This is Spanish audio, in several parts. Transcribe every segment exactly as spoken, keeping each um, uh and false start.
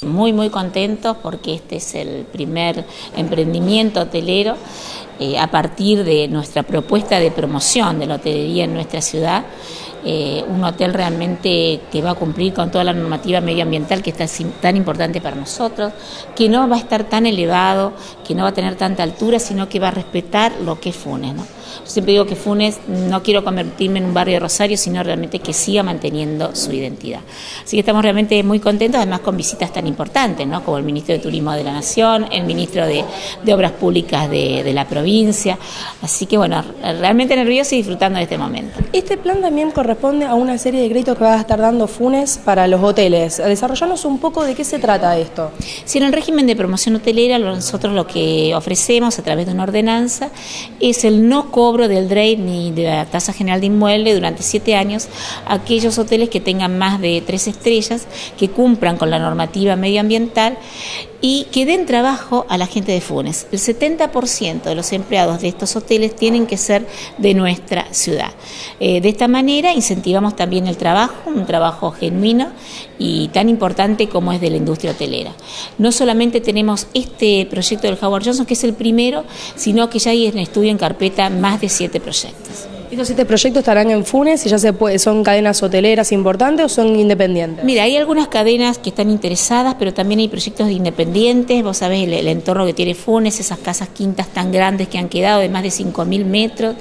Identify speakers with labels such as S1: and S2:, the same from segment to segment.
S1: Muy, muy contentos porque este es el primer emprendimiento hotelero eh, a partir de nuestra propuesta de promoción de la hotelería en nuestra ciudad. Eh, un hotel realmente que va a cumplir con toda la normativa medioambiental que está tan importante para nosotros, que no va a estar tan elevado, que no va a tener tanta altura, sino que va a respetar lo que es Funes, ¿no? Yo siempre digo que Funes, no quiero convertirme en un barrio de Rosario, sino realmente que siga manteniendo su identidad. Así que estamos realmente muy contentos, además con visitas tan importantes, ¿no? Como el Ministro de Turismo de la Nación, el Ministro de, de Obras Públicas de, de la provincia. Así que bueno, realmente nervioso y disfrutando de este momento.
S2: Este plan también corresponde a una serie de créditos que va a estar dando Funes para los hoteles. Desarrollanos un poco de qué se trata esto.
S1: Si en el régimen de promoción hotelera, nosotros lo que ofrecemos a través de una ordenanza es el no cobro del D R E I ni de la tasa general de inmueble durante siete años a aquellos hoteles que tengan más de tres estrellas, que cumplan con la normativa medioambiental y que den trabajo a la gente de Funes. El setenta por ciento de los empleados de estos hoteles tienen que ser de nuestra ciudad. Eh, de esta manera incentivamos también el trabajo, un trabajo genuino y tan importante como es de la industria hotelera. No solamente tenemos este proyecto del Howard Johnson, que es el primero, sino que ya hay en estudio en carpeta más de siete proyectos.
S2: ¿Estos siete proyectos estarán en Funes y ya se puede, son cadenas hoteleras importantes o son independientes?
S1: Mira, hay algunas cadenas que están interesadas, pero también hay proyectos de independientes. Vos sabés el, el entorno que tiene Funes, esas casas quintas tan grandes que han quedado de más de cinco mil metros,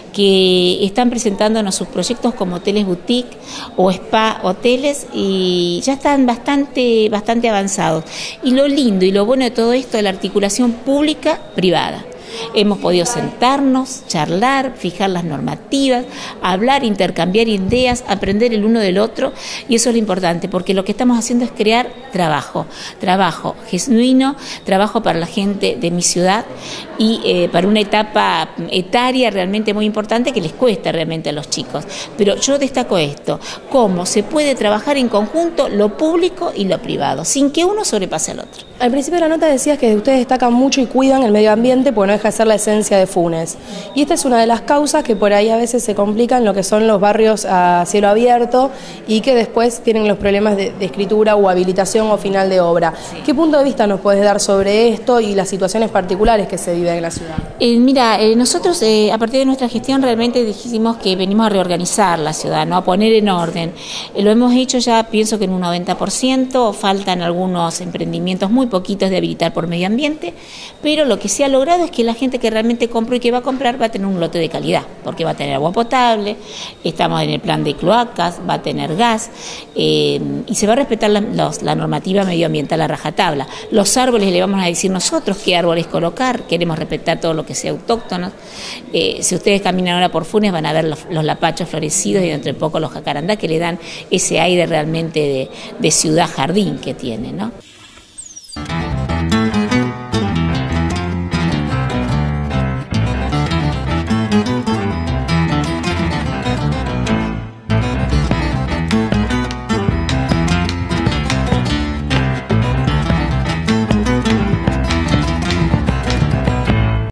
S1: que están presentándonos sus proyectos como hoteles boutique o spa hoteles y ya están bastante, bastante avanzados. Y lo lindo y lo bueno de todo esto es la articulación pública-privada. Hemos podido sentarnos, charlar, fijar las normativas, hablar, intercambiar ideas, aprender el uno del otro, y eso es lo importante, porque lo que estamos haciendo es crear trabajo, trabajo genuino, trabajo para la gente de mi ciudad y eh, para una etapa etaria realmente muy importante que les cuesta realmente a los chicos. Pero yo destaco esto, cómo se puede trabajar en conjunto lo público y lo privado, sin que uno sobrepase al otro.
S2: Al principio de la nota decías que ustedes destacan mucho y cuidan el medio ambiente porque no deja de ser la esencia de Funes. Y esta es una de las causas que por ahí a veces se complican lo que son los barrios a cielo abierto y que después tienen los problemas de, de escritura o habilitación o final de obra. Sí. ¿Qué punto de vista nos puedes dar sobre esto y las situaciones particulares que se viven en la ciudad?
S1: Eh, mira, eh, nosotros eh, a partir de nuestra gestión realmente dijimos que venimos a reorganizar la ciudad, ¿no? A poner en orden. Eh, lo hemos hecho ya, pienso que en un noventa por ciento, faltan algunos emprendimientos muy poquitos de habilitar por medio ambiente, pero lo que se ha logrado es que la gente que realmente compró y que va a comprar va a tener un lote de calidad, porque va a tener agua potable, estamos en el plan de cloacas, va a tener gas, eh, y se va a respetar la, los, la normativa medioambiental a rajatabla. Los árboles le vamos a decir nosotros qué árboles colocar, queremos respetar todo lo que sea autóctono. Eh, si ustedes caminan ahora por Funes van a ver los, los lapachos florecidos y dentro de poco los jacarandá que le dan ese aire realmente de, de ciudad jardín que tiene, ¿no?